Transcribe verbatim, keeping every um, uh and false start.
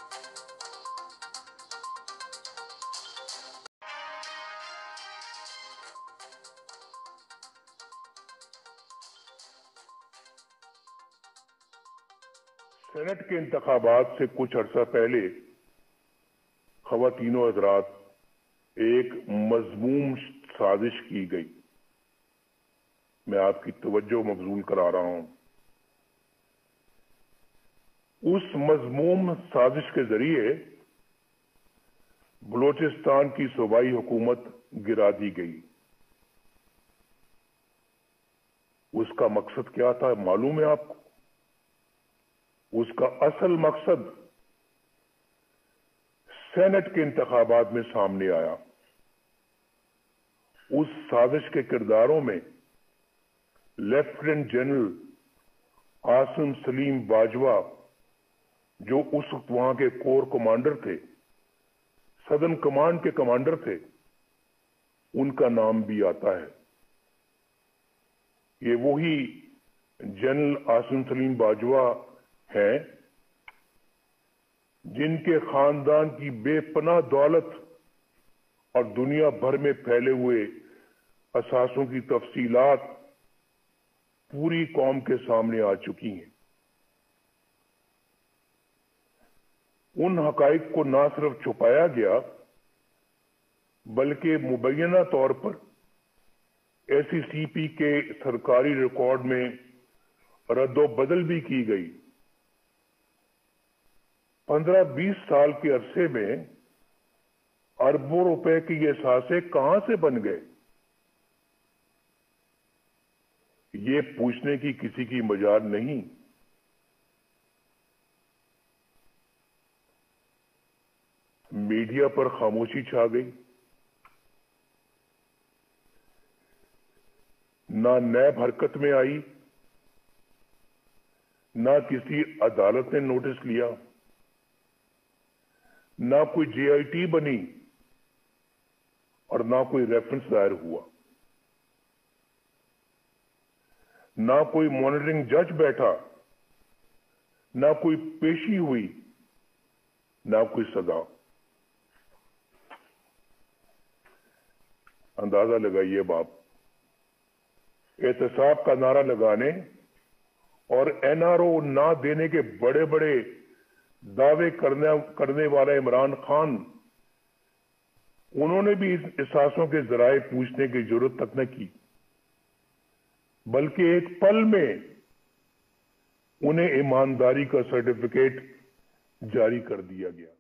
Saint کے انتخابات سے کچھ عرصہ پہلے خواتین و حضرات ایک مذموم سازش کی گئی. میں آپ کی توجہ مبذول کرا رہا ہوں. اس مذموم سازش کے ذریعے بلوچستان کی صوبائی حکومت گرا دی گئی. اس کا مقصد کیا تھا معلوم ہے آپ کو؟ اس کا اصل مقصد سینٹ کے انتخابات میں سامنے آیا. اس سازش کے کرداروں میں لیفٹیننٹ جنرل عاصم سلیم باجوہ، جو اس وقت وہاں کے کور کمانڈر تھے، سدرن کمانڈ کے کمانڈر تھے، ان کا نام بھی آتا ہے. یہ وہی جنرل عاصم سلیم باجوہ ہیں جن کے خاندان کی بے پناہ دولت اور دنیا بھر میں پھیلے ہوئے اثاثوں کی تفصیلات پوری قوم کے سامنے آ چکی ہیں. ان حقائق کو نہ صرف چھپایا گیا بلکہ مبینہ طور پر ایس ای سی پی کے سرکاری ریکارڈ میں رد و بدل بھی کی گئی. پندرہ بیس سال کے عرصے میں اربوں روپے کے یہ اثاثے کہاں سے بن گئے؟ یہ پوچھنے کی کسی کی مجال نہیں. میڈیا پر خاموشی چھا گئی. نہ نیب حرکت میں آئی، نہ کسی عدالت نے نوٹس لیا، نہ کوئی جے آئی ٹی بنی اور نہ کوئی ریفرنس دائر ہوا. نہ کوئی مانیٹرنگ جج بیٹھا، نہ کوئی پیشی ہوئی، نہ کوئی سزا. اندازہ لگائیے باپ، احتساب کا نعرہ لگانے اور این آر او نہ دینے کے بڑے بڑے دعوے کرنے والا عمران خان، انہوں نے بھی اس اثاثوں کے ذرائع پوچھنے کی ضرورت تک نہ کی، بلکہ ایک پل میں انہیں ایمانداری کا سرٹیفکیٹ جاری کر دیا گیا.